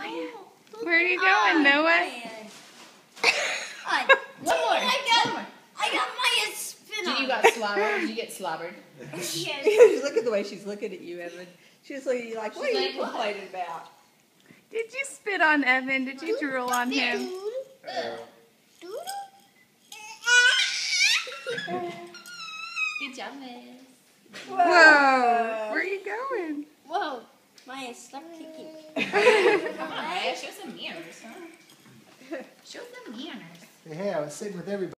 Maya, where are you going, Noah? One more. I got Maya's spin on. You got slobbered? Did you get slobbered? Yes. Look at the way she's looking at you, Evan. She's looking at you like, what are you complaining about? Did you spit on Evan? Did you drool on him? Good job, Miss. Whoa, where are you going? Whoa, Maya, stop kicking. Come on, Maya, show some manners, huh? Show some manners. Hey, I was sitting with everybody.